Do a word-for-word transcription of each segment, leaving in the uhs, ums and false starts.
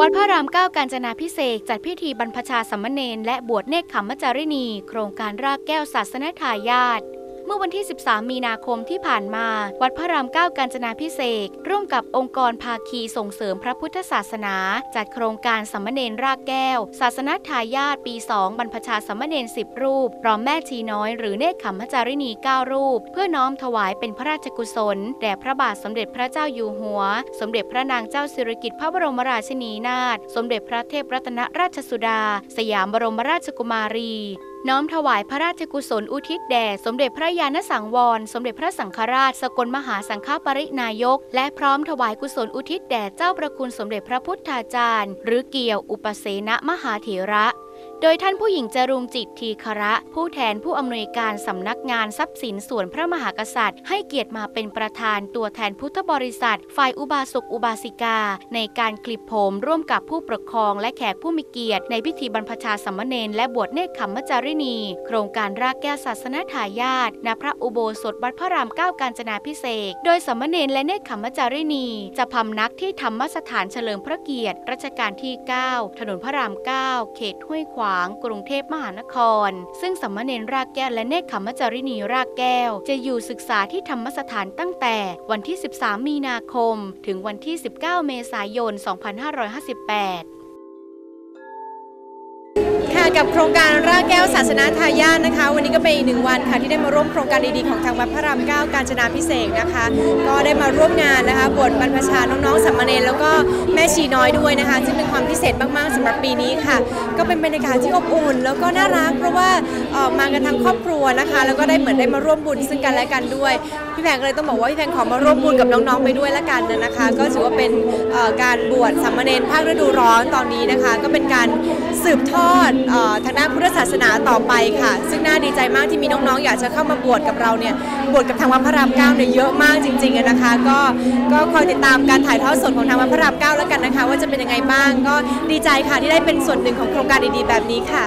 วัดพระรามเก้ากาญจนาภิเษกจัดพิธีบรรพชาสามเณรและบวชเนกขัมมจารินีโครงการรากแก้วศาสนทายาทเมื่อวันที่สิบสามมีนาคมที่ผ่านมาวัดพระรามเก้ากาญจนาภิเษกร่วมกับองค์กรภาคีส่งเสริมพระพุทธศาสนาจัดโครงการสามเณรรากแก้วศาสนทายาทปีสองบรรพชาสามเณรสิบรูปพร้อมแม่ชีน้อยหรือเนกขัมมจารินีเก้ารูปเพื่อน้อมถวายเป็นพระราชกุศลแด่พระบาทสมเด็จพระเจ้าอยู่หัวสมเด็จพระนางเจ้าสิริกิติ์พระบรมราชินีนาถสมเด็จพระเทพรัตนราชสุดาสยามบรมราชกุมารีน้อมถวายพระราชกุศลอุทิศแด่สมเด็จพระญาณสังวรสมเด็จพระสังฆราชสกลมหาสังฆปรินายกและพร้อมถวายกุศลอุทิศแด่เจ้าประคุณสมเด็จพระพุทธาจารย์หรือเกี่ยวอุปเสนมหาเถระโดยท่านผู้หญิงจรุงจิตทีคระผู้แทนผู้อำนวยการสำนักงานทรัพย์สินส่วนพระมหากษัตริย์ให้เกียรติมาเป็นประธานตัวแทนพุทธบริษัทฝ่ายอุบาสกอุบาสิกาในการคลิปผมร่วมกับผู้ปกครองและแขกผู้มีเกียรติในพิธีบรรพชาสามเณรและบวชเนกขัมมจารินีโครงการรากแก้วศาสนทายาทณพระอุโบสถวัดพระรามเก้ากาญจนาภิเษกโดยสามเณรและเนกขัมมจารินีจะพำนักที่ธรรมสถานเฉลิมพระเกียรติรัชกาลที่เก้าถนนพระรามเก้าเขตห้วยขวางกรุงเทพมหานครซึ่งสามเณรรากแก้วและเนกขัมมจารินีรากแก้วจะอยู่ศึกษาที่ธรรมสถานตั้งแต่วันที่สิบสามมีนาคมถึงวันที่สิบเก้าเมษายนสองพันห้าร้อยห้าสิบแปดกับโครงการรากแก้วศาสนทายาทนะคะวันนี้ก็เป็นอีกหนึ่งวันค่ะที่ได้มาร่วมโครงการดีๆของทางวัดพระรามเก้ากาญจนาภิเษกนะคะก็ได้มาร่วมงานนะคะบวชบรรพชาน้องๆสามเณรแล้วก็แม่ชีน้อยด้วยนะคะซึ่งเป็นความพิเศษมากๆสำหรับปีนี้ค่ะก็เป็นบรรยากาศที่อบอุ่นแล้วก็น่ารักเพราะว่าออกมากันทั้งครอบครัวนะคะแล้วก็ได้เหมือนได้มาร่วมบุญซึ่งกันและกันด้วยพี่แพงก็เลยต้องบอกว่าพี่แพงขอมาร่วมบุญกับน้องๆไปด้วยละกันนะคะก็ถือว่าเป็นการบวชสามเณรภาคฤดูร้อนตอนนี้นะคะก็เป็นการสืบทอดทางด้านพุทธศาสนาต่อไปค่ะซึ่งน่าดีใจมากที่มีน้องๆอยากจะเข้ามาบวชกับเราเนี่ยบวชกับทางวัดพระรามเก้าเนี่ยเยอะมากจริงๆนะคะก็ก็คอยติดตามการถ่ายทอดสดของทางวัดพระรามเก้าแล้วกันนะคะว่าจะเป็นยังไงบ้างก็ดีใจค่ะที่ได้เป็นส่วนหนึ่งของโครงการดีๆแบบนี้ค่ะ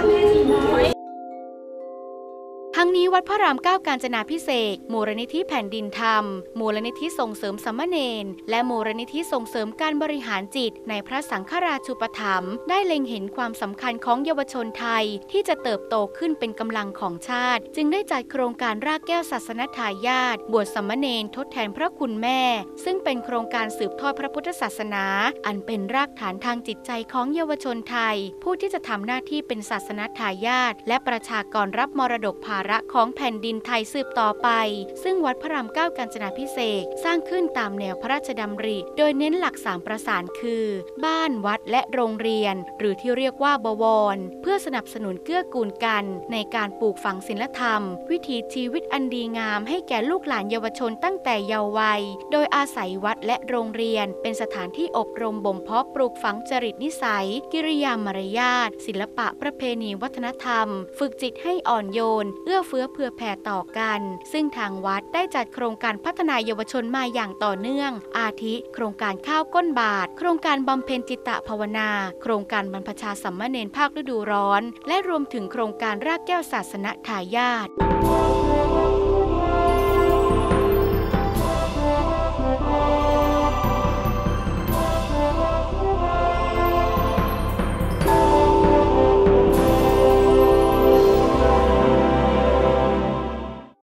ทั้งนี้วัดพระรามเก้ากาญจนาภิเษกมูลนิธิแผ่นดินธรรมมูลนิธิส่งเสริมสามเณรและมูลนิธิส่งเสริมการบริหารจิตในพระสังฆราชูปถัมภ์ได้เล็งเห็นความสำคัญของเยาวชนไทยที่จะเติบโตขึ้นเป็นกำลังของชาติจึงได้จัดโครงการรากแก้วศาสนทายาทบวชสามเณรทดแทนพระคุณแม่ซึ่งเป็นโครงการสืบทอดพระพุทธศาสนาอันเป็นรากฐานทางจิตใจของเยาวชนไทยผู้ที่จะทำหน้าที่เป็นศาสนทายาทและประชากรรับมรดกภาระของแผ่นดินไทยสืบต่อไปซึ่งวัดพระรามเก้ากาญจนาภิเษกสร้างขึ้นตามแนวพระราชดำริโดยเน้นหลักสามประสานคือบ้านวัดและโรงเรียนหรือที่เรียกว่าบวรเพื่อสนับสนุนเกื้อกูลกันในการปลูกฝังศีลธรรมวิถีชีวิตอันดีงามให้แก่ลูกหลานเยาวชนตั้งแต่เยาว์วัยโดยอาศัยวัดและโรงเรียนเป็นสถานที่อบรมบ่มเพาะปลูกฝังจริตนิสัยกิริยามารยาทศิลปะประเพณีวัฒนธรรมฝึกจิตให้อ่อนโยนเอื้อเฟื้อเผื่อแผ่ต่อกันซึ่งทางวัดได้จัดโครงการพัฒนาเยาวชนมาอย่างต่อเนื่องอาทิโครงการข้าวก้นบาทโครงการบำเพ็ญจิตตภาวนาโครงการบรรพชาสามเณรภาคฤดูร้อนและรวมถึงโครงการรากแก้วศาสนทายาท